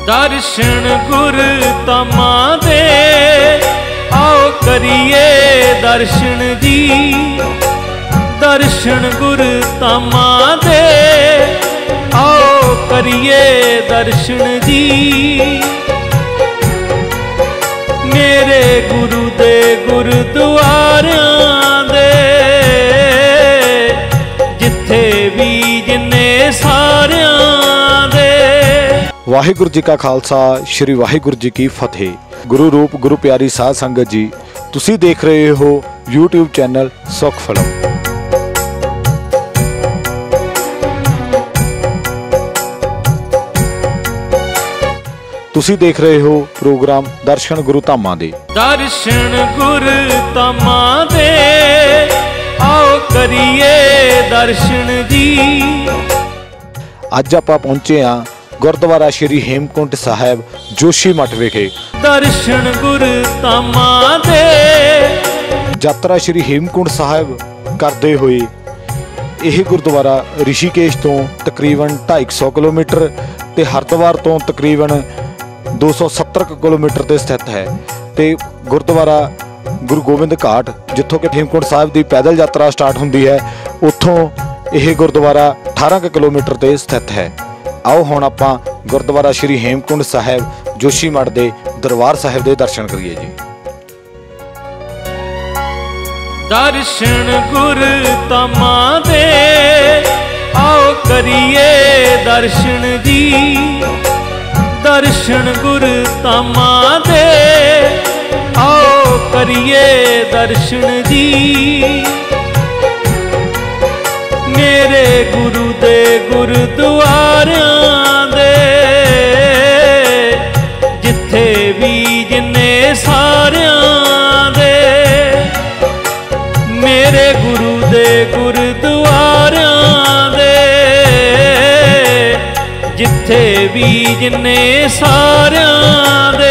दर्शन गुर तमा दे आओ करिए दर्शन जी। दर्शन गुर तमा दे आओ करिए दर्शन जी। मेरे गुरु दे गुरुद्वारियां दे जिथे भी जिन्ने सारियां दे। वाहिगुरु जी का खालसा श्री वाहिगुरु जी की फतेह। गुरु रूप गुरु प्यारी साध संगत जी, तुसी देख रहे हो यूट्यूब चैनल सुख फिल्म। तुसी देख रहे हो प्रोग्राम दर्शन गुरु धामां दे। दर्शन गुरु धामां दे आओ करिए दर्शन जी। अज आपां पहुंचे हाँ गुरुद्वारा श्री हेमकुंट साहिब जोशी मठ विखे। दर्शन गुरु धामां दे यात्रा श्री हेमकुंट साहिब करते हुए यह गुरुद्वारा ऋषिकेश तो तकरीबन 250 किलोमीटर ते हरिद्वार तो तकरीबन 270 किलोमीटर ते स्थित है। ते गुरुद्वारा गुरु गोबिंद घाट जिथों कि हेमकुंट साहिब की पैदल यात्रा स्टार्ट होंदी है, उत्थों यह गुरुद्वारा 18 किलोमीटर ते स्थित है। आओ हुण आपां गुरुद्वारा श्री हेमकुंट साहिब जोशी मठ दे दरबार साहिब दे दर्शन करिए जी। दर्शन गुरु धामां दे आओ करिए दर्शन जी। दर्शन गुरु धामां दे आओ करिए दर्शन जी। मेरे गुरु दे गुरुद्वारियां दे जिथे भी जिन्ने सारियां दे। मेरे गुरु दे गुरुद्वारियां दे जिथे भी जिन्ने सारियां दे।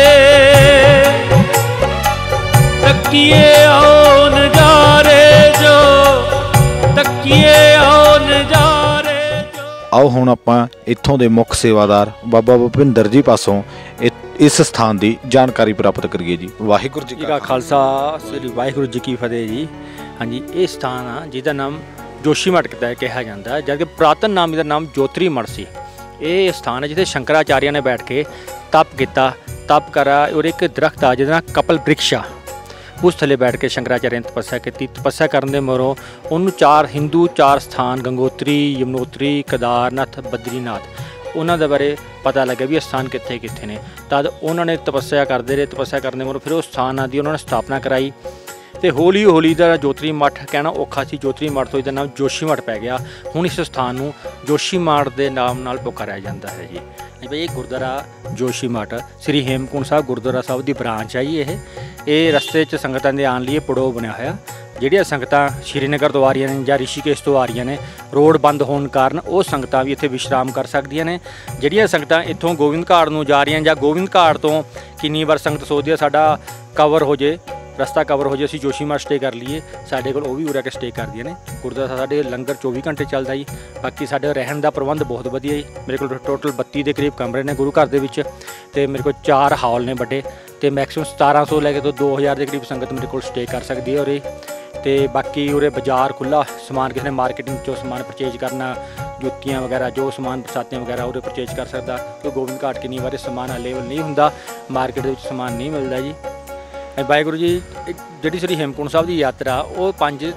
तकिए आओ नजारे जो, तकिए आओ नजारे जो। आओ हुण आपां इत्थों दे मुख सेवादार बाबा भुपिंदर जी पासों इस स्थान की जानकारी प्राप्त करिए जी। वाहिगुरु जी का खालसा श्री वाहिगुरु जी की फतेह जी। हाँ जी, ये स्थान आ जिसका नाम जोशी मठ कहा जाता है, जबकि पुरातन नाम इसका नाम जोत्री मठ सी। ये स्थान है जिसे शंकराचार्य ने बैठ के तप किया, तप करा और एक दरख्त आ जिसका नाम कपल वृक्ष आ, उस थले बैठ के शंकराचार्य ने तपस्या की। तपस्या करने मगरों उन्होंने 4 स्थान गंगोत्री, यमुनोत्री, केदारनाथ, बद्रीनाथ उन्होंने बारे पता लगे भी स्थान कितने कितने ने। तद उन्होंने तपस्या करते रहे, तपस्या करने मगरों फिर उस स्थान की उन्होंने स्थापना कराई। तो हौली हौली का जोत्री मठ कहना औखा सी, जोत्री मठ तो इसका नाम जोशी मठ पै गया। हुण इस स्थान को जोशी मठ के नाम नाल पुकारा जाता है जी। भाई ये गुरुद्वारा जोशी मठ श्री हेमकुंट साहब गुरुद्वारा साहब की ब्रांच है जी। ये रस्ते च संगतां दे आने लिए पड़ो बनया होया। जिहड़ियां संगतां श्रीनगर तो आ रही ने जां ऋषिकेश तो आ रही ने, रोड बंद होने कारण वो संगतां भी इत्थे विश्राम कर सकदियां ने। जिहड़ियां संगतां इत्थों गोविंद घाट नूं जा रही जां गोविंद घाट तो किन्नी बार संगत सोचदी है साडा कवर हो जे, रस्ता कवर हो जाए, असीं जोशी मठ स्टे कर लीए, साडे कोल भी उरे के स्टे करदियां ने। गुरुद्वारा साडे लंगर 24 घंटे चलदा जी। बाकी साडे रहन का प्रबंध बहुत वधिया जी। मेरे को टोटल 32 के करीब कमरे ने गुरु घर दे विच, ते मेरे को 4 हाल ने बड़े, तो मैक्सिमम 1700 लैके तो 2000 के करीब संगत मेरे को स्टे कर सकती है उरे। तो बाकी उरे बाजार खुला, समान किसी ने मार्केटिंग चो समान परचेज करना, जुत्तियां वगैरह जो समान बरसातियां वगैरह उरे परचेज कर सकता। क्योंकि गोविंद घाट किन्नी बार समान अवेलेबल नहीं होंदा, मार्केट में समान नहीं मिलता जी। वाहिगुरू जी जी श्री हेमकुंट साहब की यात्रा वो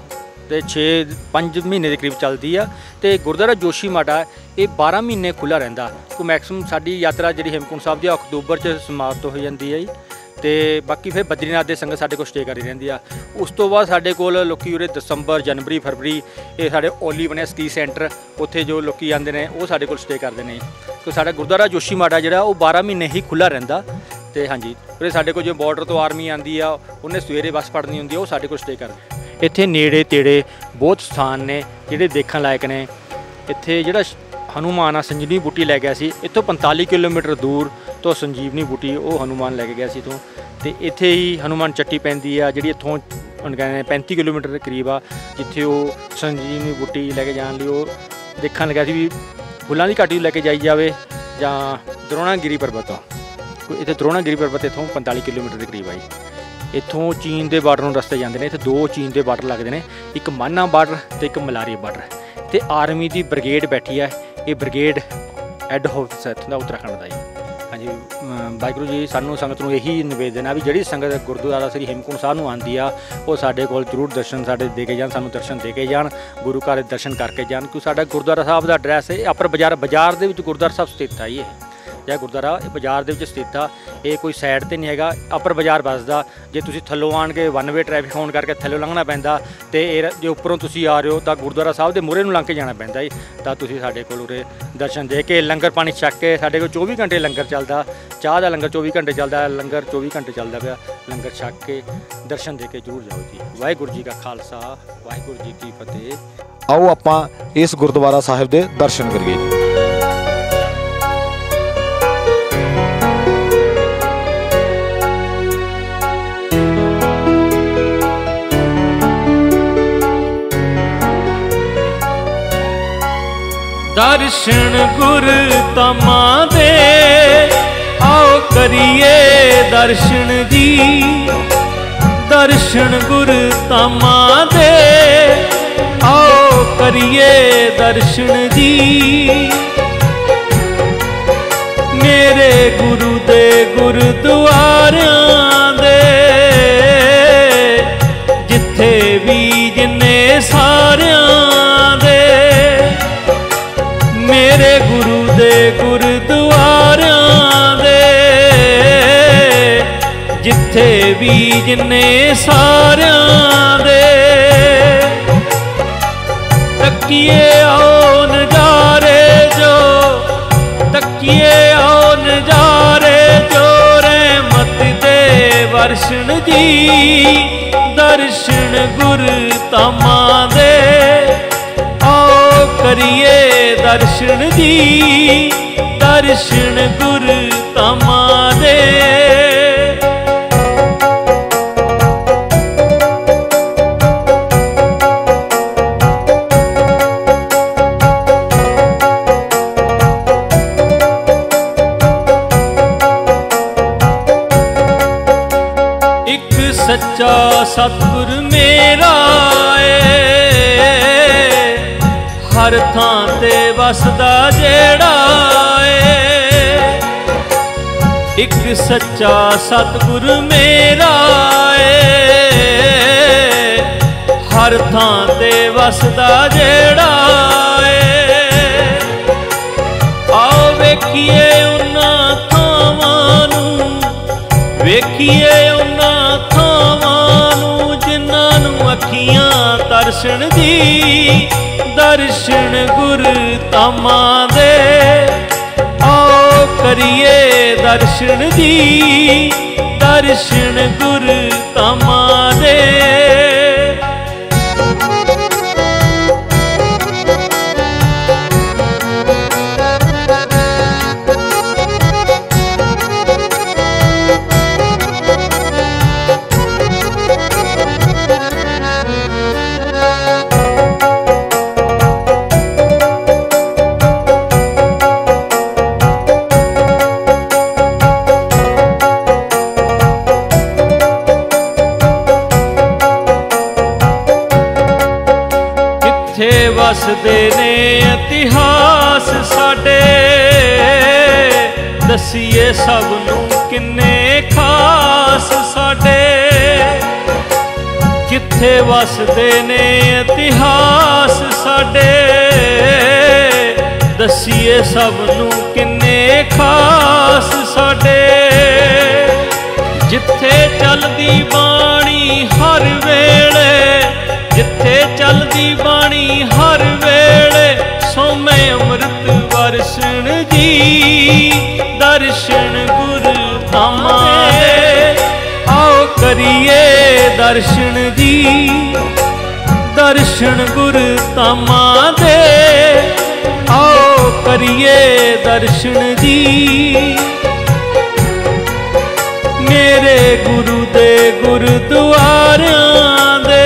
5 महीने के करीब चलती है। तो गुरुद्वारा जोशी मठ है ये 12 महीने खुला रहिंदा। तो मैक्सिमम साडी यात्रा जी हेमकुंट साहब की अक्तूबर च समाप्त हो जाती है। तो बाकी फिर बद्रीनाथ के संगत साडे कोल स्टे करी रहिंदी आ। उस तो बाद साडे कोल लोकी उरे दिसंबर, जनवरी, फरवरी ये साडे ओली बने स्की सेंटर, उत्थे जो लोकी आंदे ने वो साडे कोल स्टे करते हैं। तो साडा गुरुद्वारा जोशी मठ है जिहड़ा वो 12 महीने ही खुला रहिंदा। तो हाँ जी, फिर साडे कोल जो बॉर्डर तो आर्मी आती आ, उन्हें सवेरे बस फड़नी होंदी है, वो साडे कोल स्टे करदे। इत्थे नेड़े तेड़े बहुत स्थान ने जिहड़े देखण लायक ने। इत्थे जिहड़ा हनुमान आ संजीवनी बूटी लै गया सी, इत्थों 45 किलोमीटर दूर तो संजीवनी बूटी वो हनुमान लैके गया सी इत्थों। तो इत्थे ही हनुमान चट्टी पैंदी आ जिहड़ी इत्थों कहने 35 किलोमीटर के करीब आ, जिथे वो संजीवनी बूटी लैके जाण लई वो देखण लग्या सी भी फुल्लां दी घाटी लैके जाई जावे जां द्रोणागिरी पर्वत। इत्थे द्रोणागिरी पर्वत इत्थों 45 किलोमीटर के करीब आई। इत्थों चीन के बार्डर नूं रस्ते जाते हैं। इत्थे 2 चीन के बार्डर लगते हैं, एक माना बार्डर तो एक मलारी बार्डर। तो आर्मी की ब्रिगेड बैठी है, ये ब्रिगेड हैड ऑफिस है इत्थों दा उत्तराखंड का जी। हाँ जी, वाहिगुरू जी सानू संगत नूं यही निवेदन है भी जिहड़ी संगत गुरुद्वारा श्री हेमकुंड साहिब नूं आंदी आ वो साडे कोल जरूर दर्शन साडे दे के जाण, सानू दर्शन दे के जाण, गुरु घर दर्शन करके जाण। क्योंकि साडा गुरुद्वारा साहब का एड्रैस है अपर बाजार दे विच गुरुद्वारा साहब स्थित है। ये जै गुरुद्वारा बाजार दे विच स्थित आ, ये कोई साइड ते नहीं हैगा, अपर बाजार बसदा। जे तुसीं थल्लों आण के 1 वे ट्रैफिक होण करके थल्लों लंघना पैंदा ते जे उपरों तुसीं आ रहे हो तां गुरुद्वारा साहब दे मूहरे नूं लंघ के जाना पैंदा जी। तां तुसीं साडे कोल उरे दर्शन दे के लंगर पानी छक के, साडे कोल 24 घंटे लंगर चलदा, चाह दा लंगर 24 घंटे चलदा, लंगर 24 घंटे चलदा पिया, लंगर छक के दर्शन दे के जरूर जाओ जी। वाहिगुरू जी का खालसा, वाहिगुरू जी की फतेह। आओ आपां इस गुरुद्वारा साहिब दे दर्शन करिए जी। दर्शन गुर तमा दे आओ करिए दर्शन जी, दर्शन गुर तमा दे आओ करिए दर्शन जी। मेरे गुरु दे गुरुद्वारियां दे जिथे भी जिन्ने सारियां दे, मेरे गुरु दे गुरुद्वारियां दे जिथे भी जिन्ने सारियां दे। तकिए आओ नजारे जो, तकिए आओ नजारे जो रहमत दे वर्षण जी। दर्शन गुर तमा दे आओ करिए दर्शन जी, दर्शन गुर तमा दे। एक सच्चा सतगुर मेरा हर थां ते वसदा जेड़ा है। एक सच्चा सतगुर मेरा है, हर थां ते वसदा जेड़ा है। आओ वेखिए उन्हां थावां नूं, वेखिए उन्हां थावां नूं जिन्हां नूं अखियां तरसण दी। दर्शन गुर तमा दे आओ करिए दर्शन जी, दर्शन गुर तमा दे। वसदे ने इतिहास साडे, दसीए सब नूं किन्ने खास साडे। किथे वसदे ने इतिहास साडे, दसीए सब नूं किन्ने खास साडे। जिथे चलदी बाणी हर वेले, जिथे चलदी बाणी हर वेले सोमे अमृत वर्षण जी। दर्शन गुर तमा दे आओ करिए दर्शन जी, दर्शन गुर तमा दे आओ करिए दर्शन जी। मेरे गुरु दे गुरुद्वारियां दे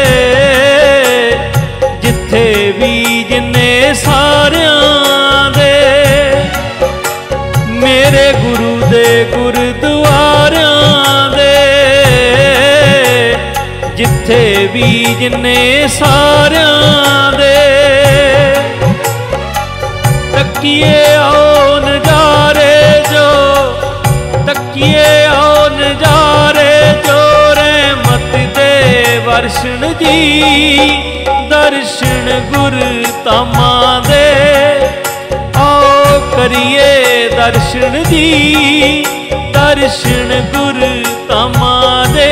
जिथे भी जिन्ने सारियां दे, मेरे गुरु दे गुरुद्वारियां दे जिथे भी जिन्ने सारियां दे तकिए आओ नजारे जो तकिए आओ नजारे जो रहमत दे वर्षण जी दर्शन गुरु तामा दे आओ करिए दर्शन जी दर्शन गुरु तामा दे।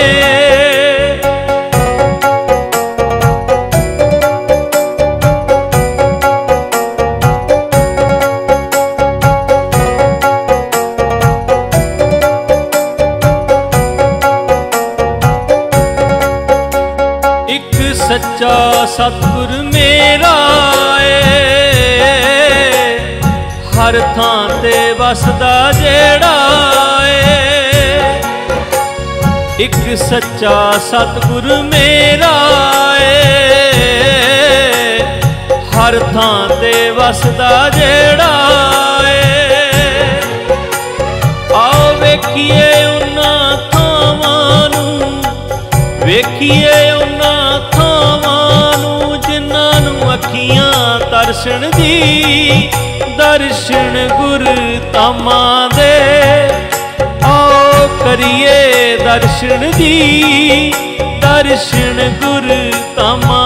सच्चा सतगुर मेरा है हर थां ते वसदा जेड़ा है एक सच्चा सतगुर मेरा है हर थां ते वसदा जेड़ा है आओ वेखिए उन्हां थावां नूं वेखिए उन्हां अखियां तरसण दी दर्शन गुरु तामा दे आओ करिए दर्शन दी दर्शन गुरु तामा